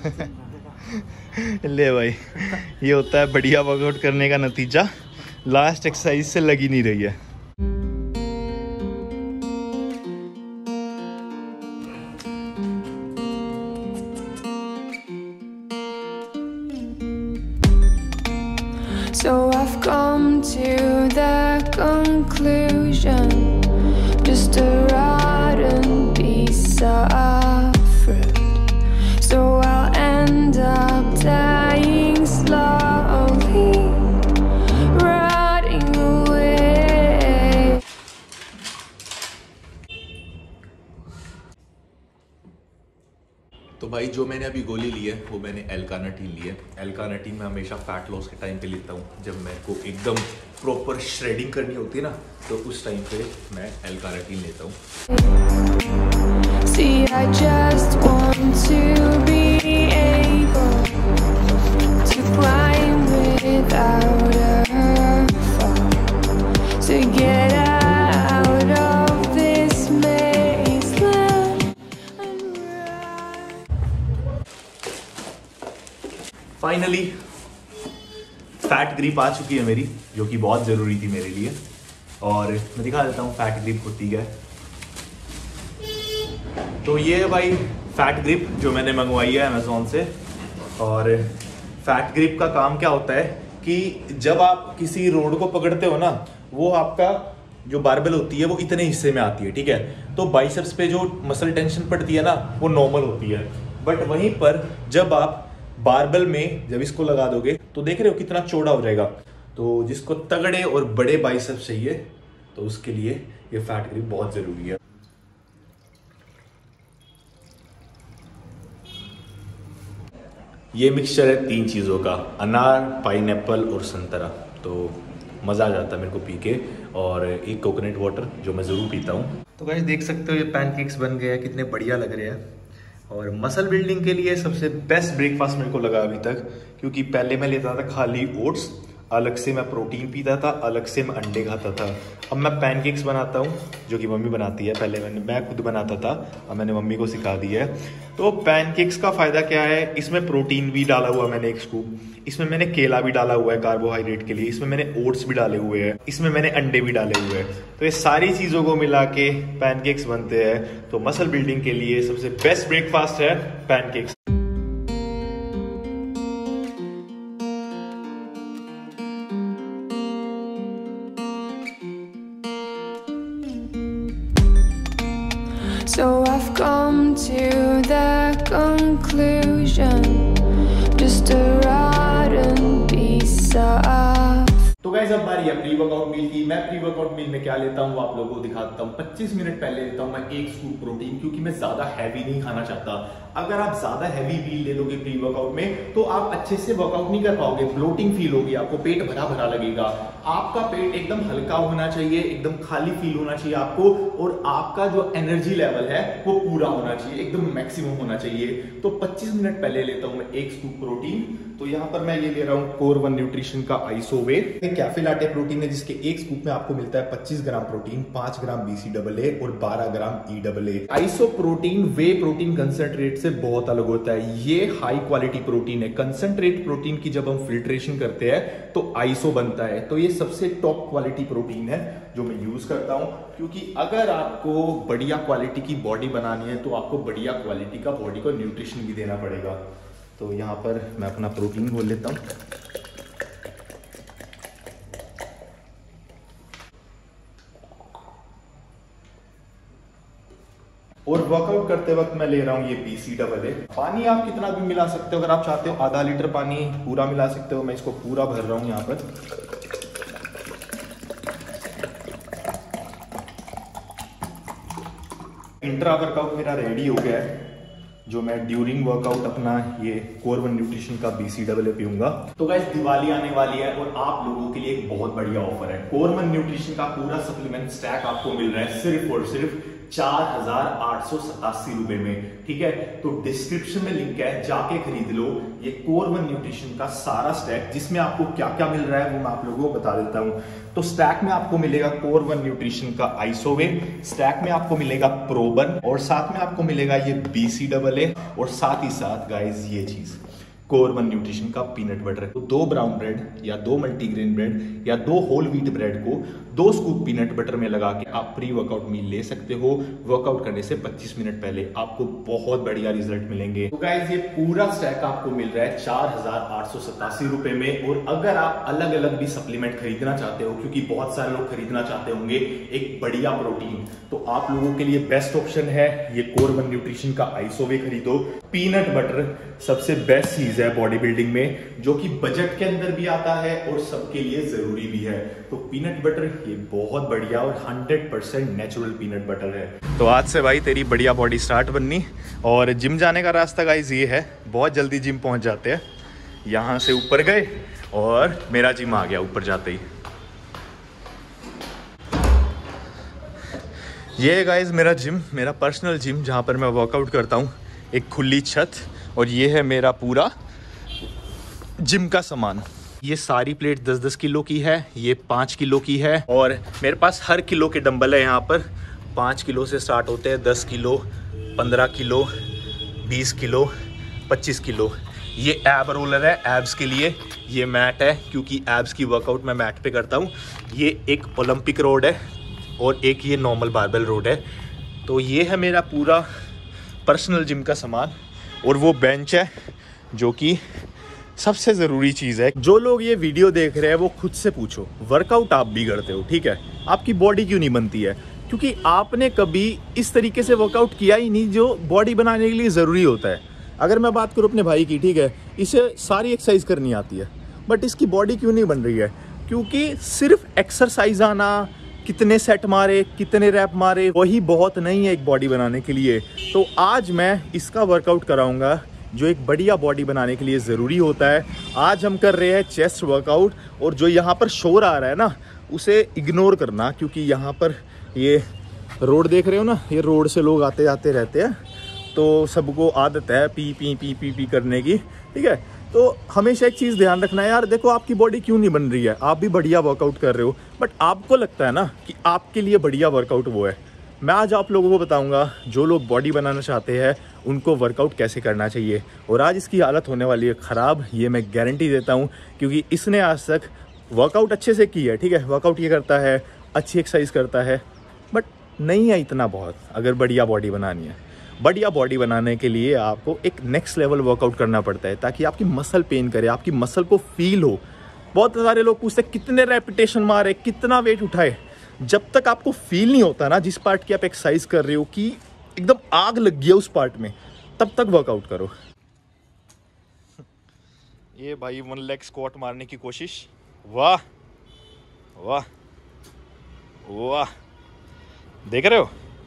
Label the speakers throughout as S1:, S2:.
S1: ले भाई, ये होता है बढ़िया वर्कआउट करने का नतीजा। लास्ट एक्सरसाइज से लगी नहीं रही है।
S2: So I've come to the conclusion, just a rotten piece of fruit. So I'll end up dying slowly, rotting away.
S3: तो भाई जो मैंने अभी गोली ली है वो मैंने एल-कार्निटीन ली है। एल-कार्निटीन मैं हमेशा फैट लॉस के टाइम पे लेता हूँ, जब मेरे को एकदम प्रॉपर श्रेडिंग करनी होती है ना, तो उस टाइम पे मैं एल-कार्निटीन लेता हूँ।
S2: See, I just want to be able to climb without a fall, to get out of this maze land and run.
S3: Finally fat grip आ चुकी है मेरी, जो कि बहुत ज़रूरी थी मेरे लिए। और मैं दिखा देता हूँ फैट ग्रिप होती है। तो ये है भाई फैट ग्रिप जो मैंने मंगवाई है अमेज़ॉन से। और फैट ग्रिप का काम क्या होता है कि जब आप किसी रोड को पकड़ते हो ना, वो आपका जो बारबेल होती है वो इतने हिस्से में आती है, ठीक है। तो बाइसेप्स पे जो मसल टेंशन पड़ती है ना, वो नॉर्मल होती है। बट वहीं पर जब आप बारबेल में जब इसको लगा दोगे तो देख रहे हो कितना चौड़ा हो जाएगा। तो जिसको तगड़े और बड़े बाइसेप्स चाहिए तो उसके लिए ये फैट ग्रिप बहुत ज़रूरी है। ये मिक्सचर है 3 चीज़ों का, अनार, पाइनएप्पल और संतरा। तो मज़ा आ जाता है मेरे को पी के। और एक कोकोनट वाटर जो मैं ज़रूर पीता हूँ। तो गाइस देख सकते हो ये पैनकेक्स बन गए हैं, कितने बढ़िया लग रहे हैं। और मसल बिल्डिंग के लिए सबसे बेस्ट ब्रेकफास्ट मेरे को लगा अभी तक, क्योंकि पहले मैं लेता था खाली ओट्स, अलग से मैं प्रोटीन पीता था, अलग से मैं अंडे खाता था। अब मैं पैनकेक्स बनाता हूँ जो कि मम्मी बनाती है। पहले मैं खुद बनाता था, अब मैंने मम्मी को सिखा दिया है। तो पैनकेक्स का फ़ायदा क्या है, इसमें प्रोटीन भी डाला हुआ मैंने 1 स्कूप, इसमें मैंने केला भी डाला हुआ है कार्बोहाइड्रेट के लिए, इसमें मैंने ओट्स भी डाले हुए हैं, इसमें मैंने अंडे भी डाले हुए हैं। तो ये सारी चीज़ों को मिला के पैनकेक्स बनते हैं। तो मसल बिल्डिंग के लिए सबसे बेस्ट ब्रेकफास्ट है pancakes.
S2: So I've come to the conclusion, just a rotten piece of.
S3: तो गाइस अब बारी है प्री वर्कआउट मील की। मैं प्री वर्कआउट मील में क्या लेता हूँ वो आप लोगों को दिखा देता हूँ। 25 मिनट पहले लेता हूँ मैं 1 स्कूप प्रोटीन, क्योंकि मैं ज्यादा हैवी नहीं खाना चाहता। अगर आप ज्यादा हैवी मील ले लोगे प्री वर्कआउट में तो आप अच्छे से वर्कआउट नहीं कर पाओगे, ब्लोटिंग फील होगी, आपको पेट भरा भरा लगेगा। आपका पेट एकदम हल्का होना चाहिए, एकदम खाली फील होना चाहिए आपको, और आपका जो एनर्जी लेवल है वो पूरा होना चाहिए, एकदम मैक्सिमम होना चाहिए। तो 25 मिनट पहले लेता हूँ मैं 1 स्कूप प्रोटीन। तो यहाँ पर मैं ये ले रहा हूँ कोर वन न्यूट्रिशन का आइसोवे। कैफे लाटे प्रोटीन है, जिसके 1 स्कूप में आपको मिलता है 25 ग्राम प्रोटीन, 5 ग्राम BCAA और 12 gram EAA। Iso protein whey protein concentrate से बहुत अलग होता है। ये हाई क्वालिटी प्रोटीन है। कंसंट्रेट प्रोटीन की जब हम फिल्ट्रेशन करते हैं तो आइसो बनता है। तो ये सबसे टॉप क्वालिटी प्रोटीन है जो मैं यूज करता हूं, क्योंकि अगर आपको बढ़िया क्वालिटी की बॉडी बनानी है तो आपको बढ़िया क्वालिटी का बॉडी को न्यूट्रिशन भी देना पड़ेगा। तो यहाँ पर मैं अपना प्रोटीन घोल लेता हूँ। और वर्कआउट करते वक्त मैं ले रहा हूँ ये BCAA। पानी आप कितना भी मिला सकते हो, अगर आप चाहते हो आधा लीटर पानी पूरा मिला सकते हो। मैं इसको पूरा भर रहा हूँ यहाँ पर। इंट्रा वर्कआउट मेरा रेडी हो गया है, जो मैं ड्यूरिंग वर्कआउट अपना ये कोर वन न्यूट्रिशन का BCAA पीऊंगा। तो गाइस दिवाली आने वाली है और आप लोगों के लिए एक बहुत बढ़िया ऑफर है। कोर वन न्यूट्रिशन का पूरा सप्लीमेंट स्टैक आपको मिल रहा है सिर्फ और सिर्फ 4,887 रुपए में, ठीक है। तो डिस्क्रिप्शन में लिंक है, जाके खरीद लो ये कोर वन न्यूट्रिशन का सारा स्टैक, जिसमें आपको क्या क्या मिल रहा है वो मैं आप लोगों को बता देता हूं। तो स्टैक में आपको मिलेगा कोर वन न्यूट्रिशन का आइसोवे, स्टैक में आपको मिलेगा प्रोबन, और साथ में आपको मिलेगा ये BCAA, और साथ ही साथ गाइस ये चीज कोर वन न्यूट्रिशन का पीनट बटर। तो 2 ब्राउन ब्रेड या 2 मल्टीग्रेन ब्रेड या 2 होल व्हीट ब्रेड को 2 स्कूप पीनट बटर में लगा के आप प्री वर्कआउट मील ले सकते हो। वर्कआउट करने से 25 मिनट पहले आपको बहुत बढ़िया रिजल्ट मिलेंगे। तो गाइस ये पूरा स्टैक आपको मिल रहा है 4,887 रुपए में। और अगर आप अलग अलग भी सप्लीमेंट खरीदना चाहते हो, क्योंकि बहुत सारे लोग खरीदना चाहते होंगे एक बढ़िया प्रोटीन, तो आप लोगों के लिए बेस्ट ऑप्शन है ये कोर वन न्यूट्रिशन का आइसोवे खरीदो। पीनट बटर सबसे बेस्ट चीज है बॉडी बिल्डिंग में, जो कि बजट के अंदर भी आता है और सबके लिए जरूरी भी है। तो पीनट बटर ये बहुत बढ़िया और 100% नेचुरल पीनट बटर है।
S1: तो आज से भाई तेरी बढ़िया बॉडी स्टार्ट बननी। और जिम जाने का रास्ता गाइस ये है, बहुत जल्दी जिम पहुंच जाते हैं। यहाँ से ऊपर गए और मेरा जिम आ गया ऊपर जाते ही। ये है गाइस मेरा जिम, मेरा पर्सनल जिम, जहाँ पर मैं वर्कआउट करता हूँ। एक खुली छत, और ये है मेरा पूरा जिम का सामान। ये सारी प्लेट 10-10 किलो की है, ये 5 किलो की है, और मेरे पास हर किलो के डंबल है। यहाँ पर 5 किलो से स्टार्ट होते हैं, 10 किलो, 15 किलो, 20 किलो, 25 किलो। ये एब रोलर है एब्स के लिए, ये मैट है क्योंकि एब्स की वर्कआउट मैं मैट पे करता हूँ। ये एक ओलंपिक रोड है और एक ये नॉर्मल बारबेल रोड है। तो ये है मेरा पूरा पर्सनल जिम का सामान। और वो बेंच है जो कि सबसे ज़रूरी चीज़ है। जो लोग ये वीडियो देख रहे हैं वो खुद से पूछो, वर्कआउट आप भी करते हो, ठीक है, आपकी बॉडी क्यों नहीं बनती है? क्योंकि आपने कभी इस तरीके से वर्कआउट किया ही नहीं जो बॉडी बनाने के लिए ज़रूरी होता है। अगर मैं बात करूँ अपने भाई की, ठीक है, इसे सारी एक्सरसाइज करनी आती है, बट इसकी बॉडी क्यों नहीं बन रही है? क्योंकि सिर्फ एक्सरसाइज आना, कितने सेट मारे, कितने रैप मारे, वही बहुत नहीं है एक बॉडी बनाने के लिए। तो आज मैं इसका वर्कआउट कराऊंगा जो एक बढ़िया बॉडी बनाने के लिए ज़रूरी होता है। आज हम कर रहे हैं चेस्ट वर्कआउट, और जो यहाँ पर शोर आ रहा है ना, उसे इग्नोर करना, क्योंकि यहाँ पर ये रोड देख रहे हो ना, ये रोड से लोग आते जाते रहते हैं, तो सबको आदत है पी पी पी पी पी करने की, ठीक है। तो हमेशा एक चीज़ ध्यान रखना है यार, देखो आपकी बॉडी क्यों नहीं बन रही है, आप भी बढ़िया वर्कआउट कर रहे हो, बट आपको लगता है ना कि आपके लिए बढ़िया वर्कआउट वो है। मैं आज आप लोगों को बताऊंगा जो लोग बॉडी बनाना चाहते हैं उनको वर्कआउट कैसे करना चाहिए। और आज इसकी हालत होने वाली है ख़राब, ये मैं गारंटी देता हूँ, क्योंकि इसने आज तक वर्कआउट अच्छे से की है, ठीक है, वर्कआउट ये करता है, अच्छी एक्सरसाइज करता है, बट नहीं है इतना बहुत। अगर बढ़िया बॉडी बनानी है, बढ़िया बॉडी बनाने के लिए आपको एक नेक्स्ट लेवल वर्कआउट करना पड़ता है, ताकि आपकी मसल पेन करे, आपकी मसल को फील हो। बहुत सारे लोग पूछते हैं कितने रेपिटेशन मारे, कितना वेट उठाए। जब तक आपको फील नहीं होता ना जिस पार्ट की आप एक्सरसाइज कर रहे हो कि एकदम आग लग गया उस पार्ट में, तब तक वर्कआउट करो। ये भाई 1 लेग स्क्वाट मारने की कोशिश, वाह वाह वाह, देख रहे हो?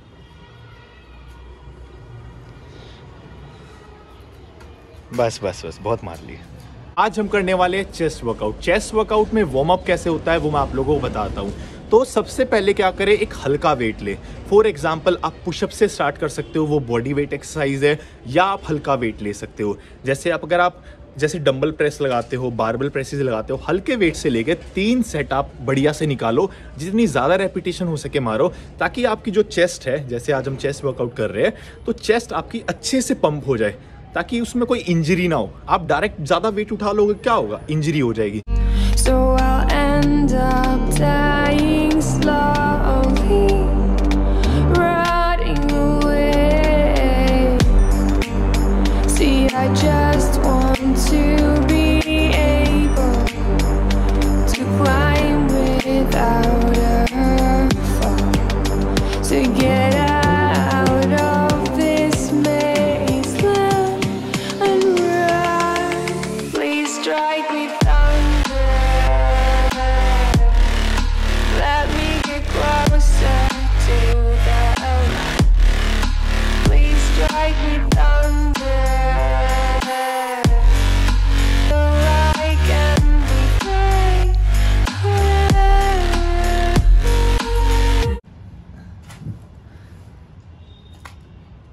S1: बस बस बस, बहुत मार लिए। आज हम करने वाले हैं चेस्ट वर्कआउट। चेस्ट वर्कआउट में वार्म अप कैसे होता है वो मैं आप लोगों को बताता हूँ। तो सबसे पहले क्या करें, एक हल्का वेट ले। फॉर एग्जांपल आप पुशअप से स्टार्ट कर सकते हो, वो बॉडी वेट एक्सरसाइज है, या आप हल्का वेट ले सकते हो। जैसे अगर आप जैसे डंबल प्रेस लगाते हो, बारबल प्रेसेस लगाते हो, हल्के वेट से लेके 3 सेट आप बढ़िया से निकालो, जितनी ज़्यादा रेपिटेशन हो सके मारो, ताकि आपकी जो चेस्ट है, जैसे आज हम चेस्ट वर्कआउट कर रहे हैं, तो चेस्ट आपकी अच्छे से पंप हो जाए, ताकि उसमें कोई इंजरी ना हो। आप डायरेक्ट ज़्यादा वेट उठा लोगे, क्या होगा, इंजरी हो जाएगी।
S2: So I'll end up dying slowly, rotting away. See, I just want to be able to climb without a fall, to get out of this mazeland and run. Please strike me thunder.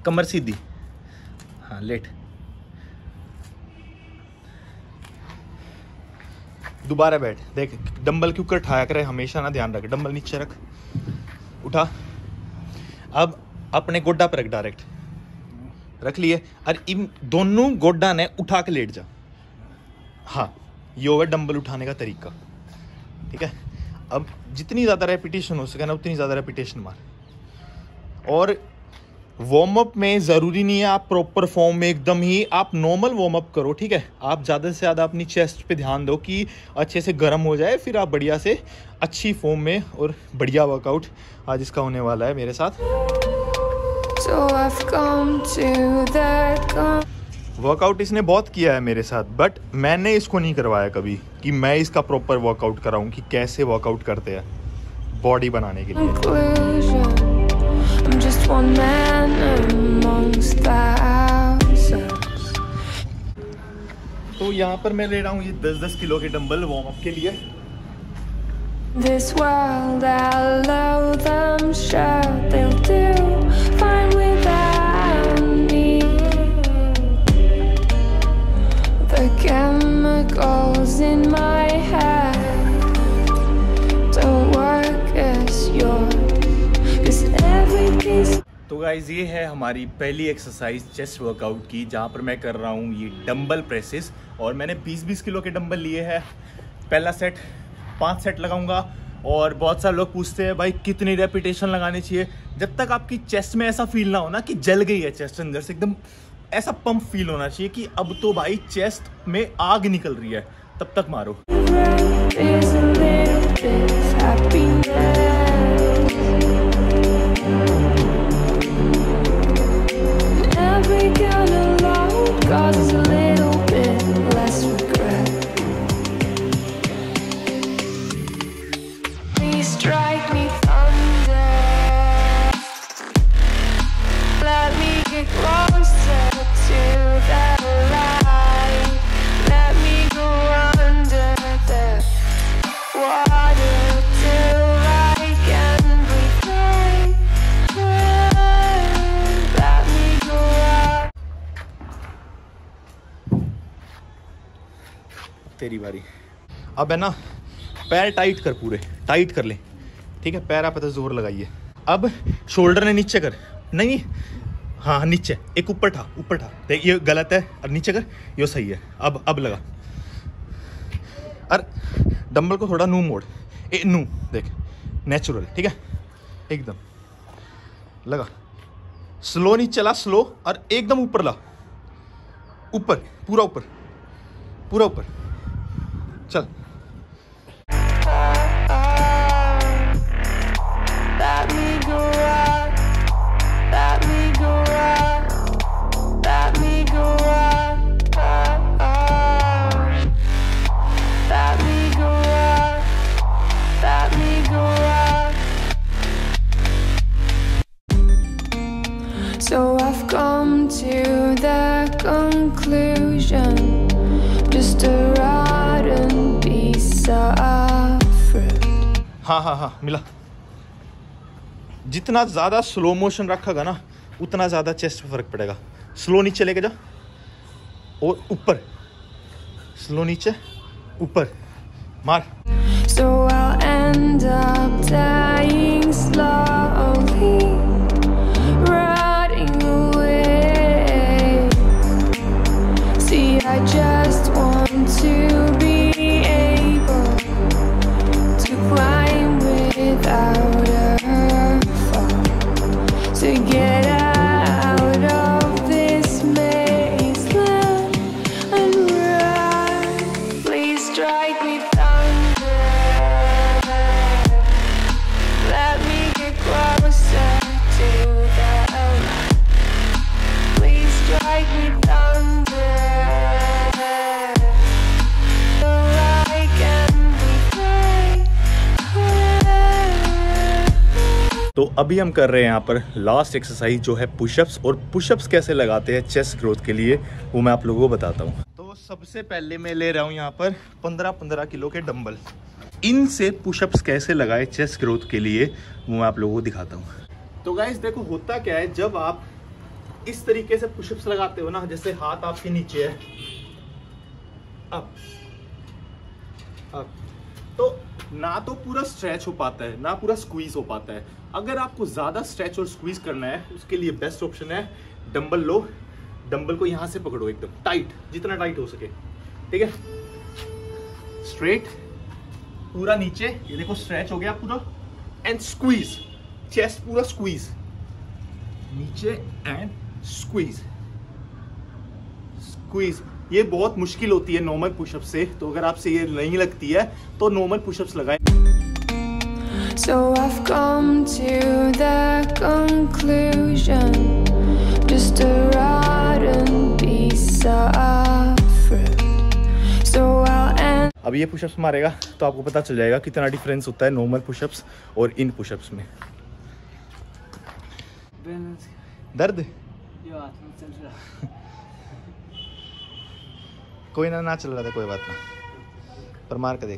S1: कमर सीधी, हाँ late. दोबारा बैठ, देख dumbbell के ऊपर उठाया करे हमेशा ना, ध्यान रख। डंबल नीचे रख, उठा। अब अपने गोड्डा पर रख, डायरेक्ट रख लिए, और इन दोनों गोड्डा ने उठा के लेट जा। हाँ, ये होगा डंबल उठाने का तरीका, ठीक है। अब जितनी ज़्यादा रेपिटेशन हो सके ना उतनी ज़्यादा रेपिटेशन मार। और वार्म अप में ज़रूरी नहीं है आप प्रॉपर फॉर्म में एकदम ही, आप नॉर्मल वार्म अप करो, ठीक है। आप ज़्यादा से ज़्यादा अपनी चेस्ट पे ध्यान दो कि अच्छे से गर्म हो जाए, फिर आप बढ़िया से अच्छी फॉर्म में और बढ़िया वर्कआउट आज इसका होने वाला है मेरे साथ।
S2: So I've come to that.
S1: Workout इसने बहुत किया है मेरे साथ, बट मैंने इसको नहीं करवाया कभी कि मैं इसका प्रॉपर वर्कआउट कराऊं कि कैसे वर्कआउट करते हैं बॉडी बनाने के लिए।
S2: Conclusion. I'm just one man amongst thousands.
S1: तो यहाँ पर मैं ले रहा हूँ ये 10-10 किलो के डंबल वार्म अप के लिए।
S2: This world, I love them, sure they'll do fine without me. The chemicals in my head don't work as yours, 'cause everything's.
S1: तो गाइज ये है हमारी पहली एक्सरसाइज चेस्ट वर्कआउट की, जहाँ पर मैं कर रहा हूँ ये डंबल प्रेसेस, और मैंने 20-20 किलो के डंबल लिए हैं। पहला सेट 5 सेट लगाऊंगा, और बहुत सारे लोग पूछते हैं भाई कितनी रेपिटेशन लगानी चाहिए। जब तक आपकी चेस्ट में ऐसा फील ना हो ना कि जल गई है चेस्ट अंदर से, एकदम ऐसा पंप फील होना चाहिए कि अब तो भाई चेस्ट में आग निकल रही है, तब तक मारो।
S2: There's a little bit of happiness. Every kind of love causes a little bit less regret. Please strike me thunder. Let me get closer to that light. Let me go under the water till I can breathe. Let me go out.
S1: तेरी बारी। अब है ना, पैर tight कर, पूरे tight कर ले, ठीक है। पैर आप तो जोर लगाइए। अब शोल्डर ने नीचे कर, नहीं हाँ नीचे, एक ऊपर ठा, ऊपर ठा, देख ये गलत है, और नीचे कर, ये सही है। अब लगा, और डंबल को थोड़ा नू मोड़, नू देख, नेचुरल, ठीक है, एकदम लगा। स्लो नीचे चला, स्लो, और एकदम ऊपर ला, ऊपर, पूरा ऊपर, पूरा ऊपर, चल।
S2: Let me go out. Let me go out. Let me go out. Let me go out. Let me go out. So I've come to the conclusion, just a rotten piece of fruit.
S1: हाँ मिला। जितना ज़्यादा slow motion रखेगा ना उतना ज़्यादा chest पे फर्क पड़ेगा। स्लो नीचे लेके जा, और ऊपर, स्लो नीचे, ऊपर मार।
S2: So I'll end up dying slowly, rotting away. See, I just want to be able to climb without a fall, to get out of this maze land and run. Please strike me thunder. Let me get closer to the light. Please strike me thunder. So I can be free.
S1: तो अभी हम कर रहे हैं यहाँ पर last exercise जो है पुशअप्स, और पुशअप्स कैसे लगाते हैं चेस्ट ग्रोथ के लिए वो मैं आप लोगों को बताता हूँ। तो सबसे पहले मैं ले रहा हूँ यहाँ पर 15-15 किलो के डंबल। इनसे पुशअप्स कैसे लगाए चेस्ट ग्रोथ के लिए वो मैं आप लोगों को दिखाता हूँ। तो गाइस देखो होता क्या है, जब आप इस तरीके से पुशअप्स लगाते हो ना, जैसे हाथ आपके नीचे है, अप अप, तो ना तो पूरा स्ट्रेच हो पाता है ना पूरा स्क्वीज हो पाता है। अगर आपको ज्यादा स्ट्रेच और स्क्वीज करना है उसके लिए बेस्ट ऑप्शन है डंबल लो, डंबल को यहां से पकड़ो एकदम टाइट, जितना टाइट हो सके, ठीक है, स्ट्रेट पूरा नीचे, ये देखो स्ट्रेच हो गया पूरा, एंड स्क्वीज, चेस्ट पूरा स्क्वीज नीचे एंड स्क्वीज स्क्वीज। ये बहुत मुश्किल होती है नॉर्मल पुशअप से, तो अगर आपसे ये नहीं लगती है तो नॉर्मल पुशअप्स लगाएं।
S2: So I've come to the conclusion, just a rotten piece of fruit. So I'll end.
S1: अब ये पुशअप्स मारेगा तो आपको पता चल जाएगा कितना डिफरेंस होता है नॉर्मल पुशअप्स और इन पुशअप्स में। दर्द कोई ना चल रहा था, कोई बात ना, पर मार के देख।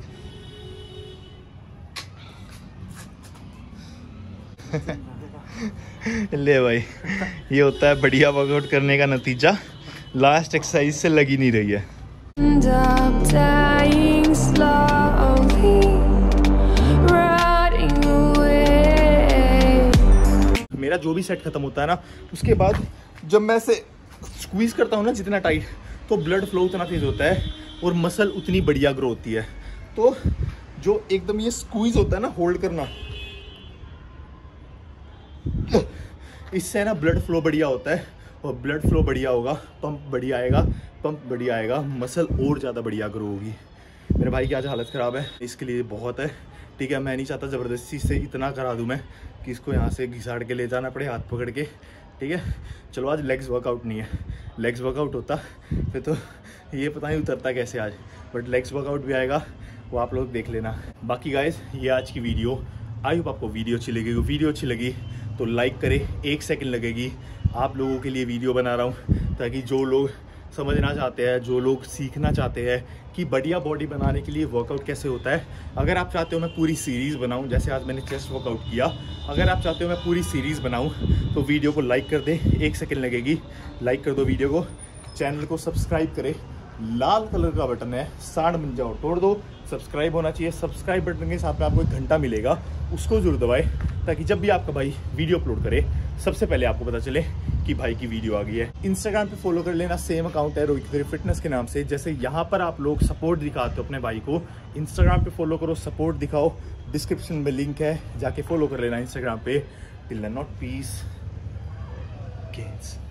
S1: ले भाई, ये होता है बढ़िया वर्कआउट करने का नतीजा, लास्ट एक्सरसाइज से लगी नहीं रही है।
S2: End up dying slowly, rotting away.
S1: मेरा जो भी सेट खत्म होता है ना, उसके बाद जब मैं ऐसे स्क्वीज करता हूँ ना जितना टाइट, तो ब्लड फ्लो उतना तेज होता है और मसल उतनी बढ़िया ग्रो होती है। तो जो एकदम ये स्क्वीज होता है ना, होल्ड करना, इससे ना ब्लड फ्लो बढ़िया होता है, और ब्लड फ्लो बढ़िया होगा, पंप बढ़िया आएगा, पंप बढ़िया आएगा, मसल और ज़्यादा बढ़िया ग्रो होगी। मेरे भाई की आज हालत ख़राब है, इसके लिए बहुत है, ठीक है। मैं नहीं चाहता ज़बरदस्ती से इतना करा दूँ मैं कि इसको यहाँ से घिसाड़ के ले जाना पड़े हाथ पकड़ के, ठीक है। चलो आज लेग्स वर्कआउट नहीं है, लेग्स वर्कआउट होता फिर तो ये पता नहीं उतरता कैसे आज, बट लेग्स वर्कआउट भी आएगा, वो आप लोग देख लेना। बाकी गाइस, ये आज की वीडियो, आई होप आपको वीडियो अच्छी लगेगी। वीडियो अच्छी लगी तो लाइक करें, 1 सेकंड लगेगी। आप लोगों के लिए वीडियो बना रहा हूँ ताकि जो लोग समझना चाहते हैं, जो लोग सीखना चाहते हैं कि बढ़िया बॉडी बनाने के लिए वर्कआउट कैसे होता है, अगर आप चाहते हो मैं पूरी सीरीज़ बनाऊं, जैसे आज मैंने चेस्ट वर्कआउट किया, अगर आप चाहते हो मैं पूरी सीरीज़ बनाऊं तो वीडियो को लाइक कर दें, 1 सेकंड लगेगी, लाइक कर दो वीडियो को, चैनल को सब्सक्राइब करें, लाल कलर का बटन है, 60 बन जाओ तोड़ दो, सब्सक्राइब होना चाहिए, सब्सक्राइब बटन के साथ में आपको 1 घंटा मिलेगा, उसको जरूर दबाएं ताकि जब भी आपका भाई वीडियो अपलोड करे सबसे पहले आपको पता चले कि भाई की वीडियो आ गई है। इंस्टाग्राम पे फॉलो कर लेना, सेम अकाउंट है रोहित खत्री फिटनेस के नाम से। जैसे यहाँ पर आप लोग सपोर्ट दिखाते हो अपने भाई को, इंस्टाग्राम पे फॉलो करो, सपोर्ट दिखाओ, डिस्क्रिप्शन में लिंक है, जाके फॉलो कर लेना इंस्टाग्राम पे। Till then not peace gains.